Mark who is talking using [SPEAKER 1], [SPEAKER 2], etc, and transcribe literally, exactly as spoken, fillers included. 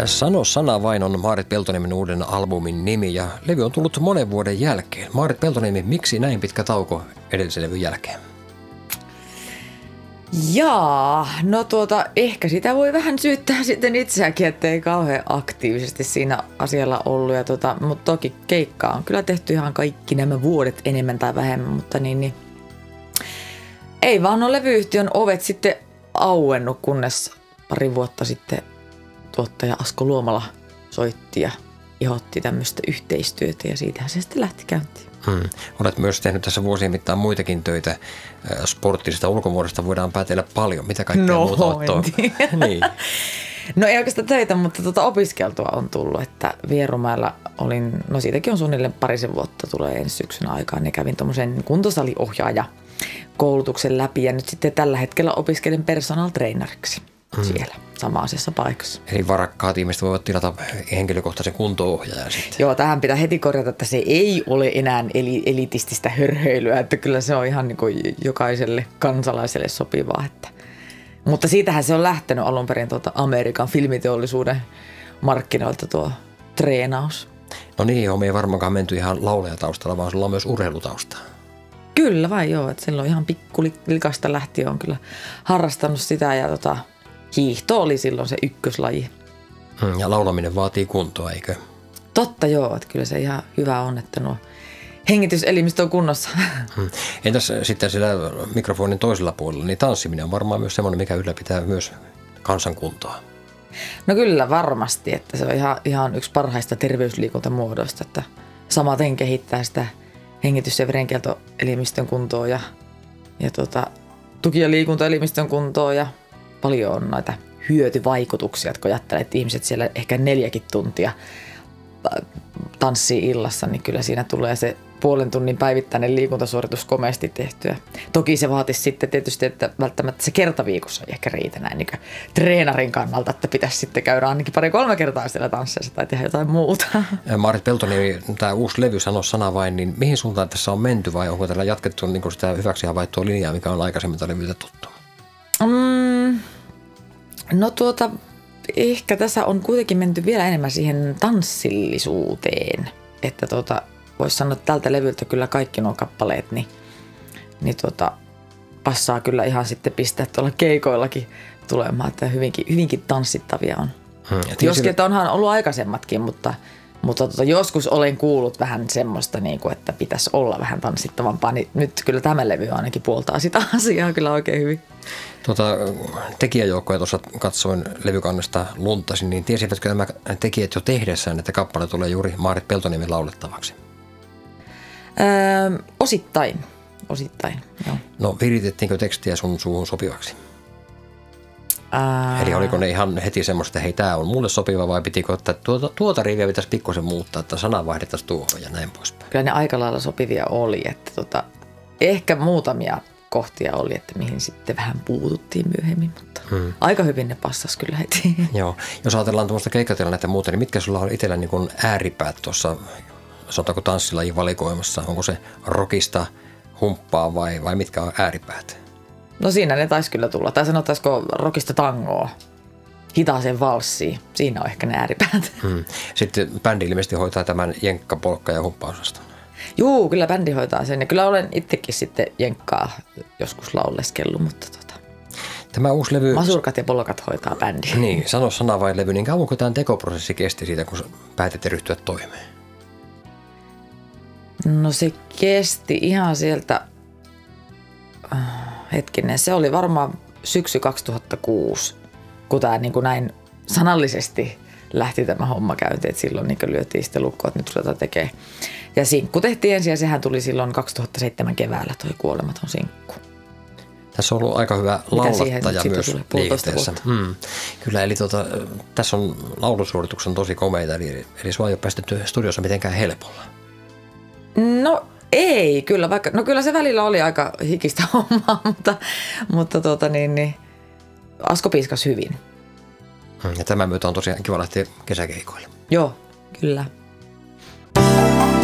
[SPEAKER 1] Sano sana vain on Maarit Peltoniemen uuden albumin nimi ja levy on tullut monen vuoden jälkeen. Maarit Peltoniemi, miksi näin pitkä tauko edellisen levyn jälkeen?
[SPEAKER 2] Jaa, no tuota, ehkä sitä voi vähän syyttää sitten itseäkin, ettei kauhean aktiivisesti siinä asialla ollut. Ja tuota, mutta toki keikkaa on kyllä tehty ihan kaikki nämä vuodet enemmän tai vähemmän, mutta niin, niin ei vaan ole levyyhtiön ovet sitten auennut, kunnes pari vuotta sitten tuottaja Asko Luomala soitti ja ihotti tämmöistä yhteistyötä ja siitähän se sitten lähti käyntiin.
[SPEAKER 1] Hmm. Olet myös tehnyt tässä vuosien mittaan muitakin töitä. Sporttisesta ulkomuodosta voidaan päätellä paljon. Mitä kaikkea
[SPEAKER 2] no,
[SPEAKER 1] muuta olet niin.
[SPEAKER 2] No ei oikeastaan töitä, mutta tuota opiskeltua on tullut, että Vierumäellä olin, no siitäkin on suunnilleen parisen vuotta tulee ensi syksyn aikaan, niin kävin tuommoisen kuntosaliohjaaja koulutuksen läpi ja nyt sitten tällä hetkellä opiskelen personal traineriksi hmm. siellä samaisessa paikassa.
[SPEAKER 1] Eli varakkaat ihmiset voivat tilata henkilökohtaisen kunto-ohjaajan sitten.
[SPEAKER 2] Joo, tähän pitää heti korjata, että se ei ole enää elitististä hörhöilyä, että kyllä se on ihan niin kuin jokaiselle kansalaiselle sopivaa. Että. Mutta siitähän se on lähtenyt alun perin tuota Amerikan filmiteollisuuden markkinoilta tuo treenaus.
[SPEAKER 1] No niin, joo, me ei varmaankaan menty ihan laulajataustalla, vaan sulla on myös urheilutaustaa.
[SPEAKER 2] Kyllä vai joo, että silloin ihan pikkulikasta lähtien on kyllä harrastanut sitä ja tota, hiihto oli silloin se ykköslaji.
[SPEAKER 1] Ja laulaminen vaatii kuntoa, eikö?
[SPEAKER 2] Totta joo, että kyllä se ihan hyvä on, että nuo hengityselimistö on kunnossa.
[SPEAKER 1] Entäs sitten siellä mikrofonin toisella puolella, niin tanssiminen on varmaan myös semmoinen, mikä ylläpitää myös kansankuntoa.
[SPEAKER 2] No kyllä varmasti, että se on ihan, ihan yksi parhaista terveysliikuntamuodoista, että samaten kehittää sitä hengitys- ja verenkiertoelimistön kuntoa ja, ja tuota, tuki- ja liikuntaelimistön kuntoa ja paljon on näitä hyötyvaikutuksia, että kun ajattelee, että ihmiset siellä ehkä neljäkin tuntia tanssii illassa, niin kyllä siinä tulee se puolen tunnin päivittäinen liikuntasuoritus komeasti tehtyä. Toki se vaatisi sitten tietysti, että välttämättä se kertaviikossa ei ehkä riitä näin niin treenarin kannalta, että pitäisi sitten käydä ainakin pari-kolme kertaa siellä tansseissa tai tehdä jotain muuta. Maarit
[SPEAKER 1] Peltoniemi, tämä uusi levy Sano sana vain, niin mihin suuntaan tässä on menty vai onko tällä jatkettu niin sitä hyväksi havaittua linjaa, mikä on aikaisemmin levyiltä tuttu?
[SPEAKER 2] Mm, no tuota, ehkä tässä on kuitenkin menty vielä enemmän siihen tanssillisuuteen, että tuota, voisi sanoa, että tältä levyltä kyllä kaikki nuo kappaleet, niin, niin tuota, passaa kyllä ihan sitten pistää tuolla keikoillakin tulemaan, että hyvinkin, hyvinkin tanssittavia on. Hmm, Joskin, että onhan ollut aikaisemmatkin, mutta, mutta tuota, joskus olen kuullut vähän semmoista, niin kuin, että pitäisi olla vähän tanssittavampaa, niin nyt kyllä tämä levy ainakin puoltaa sitä asiaa kyllä oikein hyvin.
[SPEAKER 1] Tuota, tekijäjoukkoja tuossa katsoin levykannesta luntasin, niin tiesivätkö nämä tekijät jo tehdessään, että kappale tulee juuri Maarit Peltoniemen laulettavaksi?
[SPEAKER 2] Öö, osittain, osittain, joo.
[SPEAKER 1] No viritettiinkö tekstiä sun suuhun sopivaksi?
[SPEAKER 2] Ää...
[SPEAKER 1] Eli oliko ne ihan heti semmoista, että hei, tämä on mulle sopiva vai pitikö, että tuota, tuota riviä pitäisi pikkusen muuttaa, että sana vaihdettaisiin tuohon ja näin poispäin?
[SPEAKER 2] Kyllä ne aika lailla sopivia oli, että tota, ehkä muutamia kohtia oli, että mihin sitten vähän puututtiin myöhemmin, mutta hmm. aika hyvin ne passasi kyllä heti.
[SPEAKER 1] Joo, jos ajatellaan tuommoista keikkatilannetta ja muuta, niin mitkä sulla on itsellä niin kuin ääripäät tuossa, sanotaanko tanssilajin valikoimassa? Onko se rockista, humppaa vai, vai mitkä on ääripäät?
[SPEAKER 2] No siinä ne taisi kyllä tulla. Tai sanotaisiko rockista tangoa, hitaaseen valssiin. Siinä on ehkä ne ääripäät. Hmm.
[SPEAKER 1] Sitten bändi ilmeisesti hoitaa tämän jenkka, polkka ja humppaosaston.
[SPEAKER 2] Juu, kyllä bändi hoitaa sen. Ja kyllä olen itsekin sitten jenkkaa joskus lauleskellut, mutta tota.
[SPEAKER 1] Tämä uusi levy...
[SPEAKER 2] Masurkat ja polkat hoitaa bändi.
[SPEAKER 1] Niin, Sano sana vain levy. Niin kauanko tämä tekoprosessi kesti siitä, kun päätitte ryhtyä toimeen?
[SPEAKER 2] No se kesti ihan sieltä... Hetkinen, se oli varmaan syksy kaksituhattakuusi, kun tämä niin kuin näin sanallisesti lähti tämä homma käyntiin, että silloin niin lyötiin sitten lukkoon, että nyt ruvetaan tekemään. Ja sinkku tehtiin ensin ja sehän tuli silloin kaksituhattaseitsemän keväällä toi Kuolematon sinkku.
[SPEAKER 1] Tässä on ollut aika hyvä laulattaja myös liikenteessä. Hmm. Kyllä, eli tuota, tässä on laulusuorituksen tosi komeita, eli, eli sua ei ole päästetty studiossa mitenkään helpolla.
[SPEAKER 2] No ei, kyllä, vaikka, no kyllä se välillä oli aika hikistä hommaa, mutta, mutta tuota niin, niin, Asko piiskasi hyvin.
[SPEAKER 1] Ja tämän myötä on tosiaan kiva lähteä kesäkeikoille.
[SPEAKER 2] Joo, kyllä.